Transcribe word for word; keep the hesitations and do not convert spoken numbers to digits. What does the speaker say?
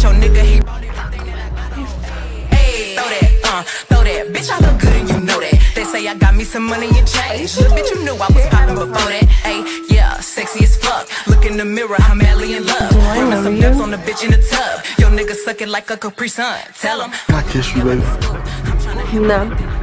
Got your nigga, he hey, throw that, uh, throw that. Bitch, I look good and you know that. They say I got me some money and change. Little bitch, you knew I was poppin' before that. Hey, yeah, sexy as fuck. Look in the mirror, I'm madly in love. Bringing some nuts on the bitch in the tub. Your nigga suck it like a Capri Sun. Tell him. Can I kiss you, baby? No.